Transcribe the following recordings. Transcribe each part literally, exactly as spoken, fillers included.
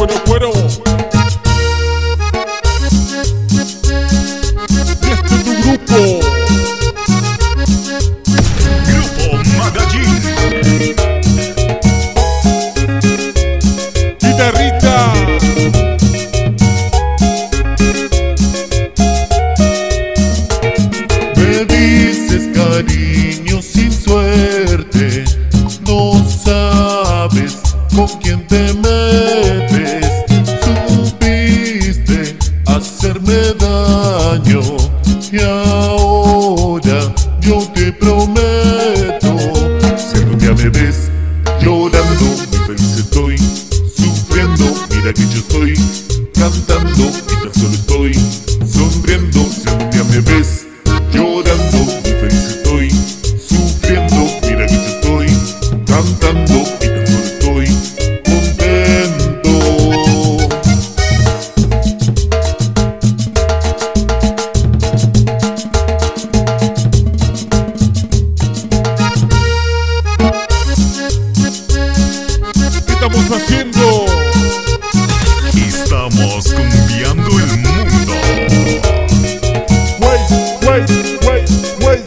cuero, cuero. Y este es tu grupo. Grupo Magallín. Guitarrita. Me dices cariño sin suerte, no sabes con quién te metes. Supiste hacerme daño y ahora yo te prometo. Si algún día me ves llorando, muy feliz estoy, sufriendo, mira que yo estoy cantando y tan solo estoy sonriendo. Si algún día me ves llorando, muy feliz estoy, sufriendo, mira que yo estoy cantando y tan solo estoy contento. ¿Qué estamos haciendo? Estamos cumbiando el mundo. Wait, wait, wait, wait.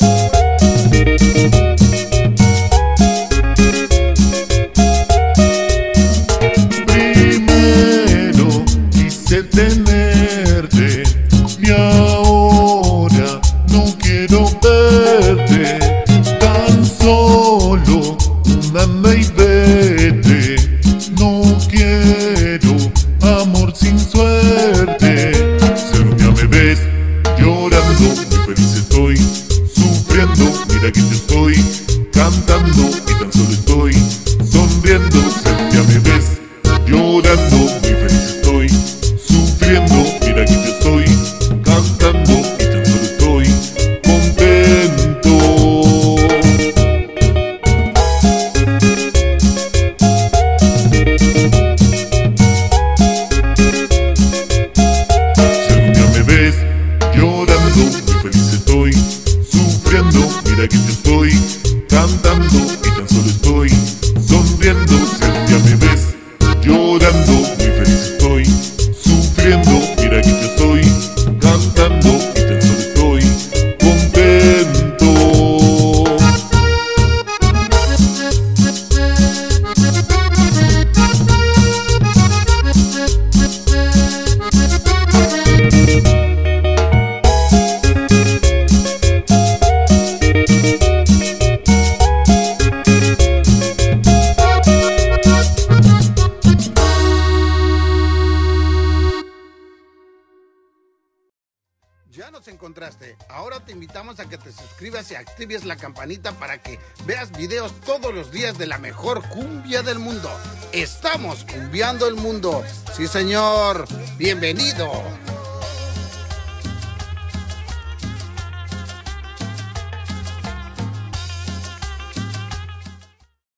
Primero quise tenerte y ahora no quiero verte. Tan solo un anda y vete. No quiero amor sin suerte. Si algún día me ves llorando, muy feliz estoy, sufriendo, mira que yo estoy cantando y tan solo estoy sonriendo. Si algún día me ves llorando, muy feliz estoy, sufriendo, mira que yo estoy cantando y tan solo estoy contento. Si algún día me ves llorando, muy feliz estoy, sufriendo, mira que yo estoy cantando y tan solo estoy sonriendo. Si algún día me ves llorando, muy feliz estoy, sufriendo, mira que yo estoy cantando y tan solo estoy contento. Ya nos encontraste. Ahora te invitamos a que te suscribas y actives la campanita para que veas videos todos los días de la mejor cumbia del mundo. Estamos cumbiando el mundo. Sí, señor. Bienvenido.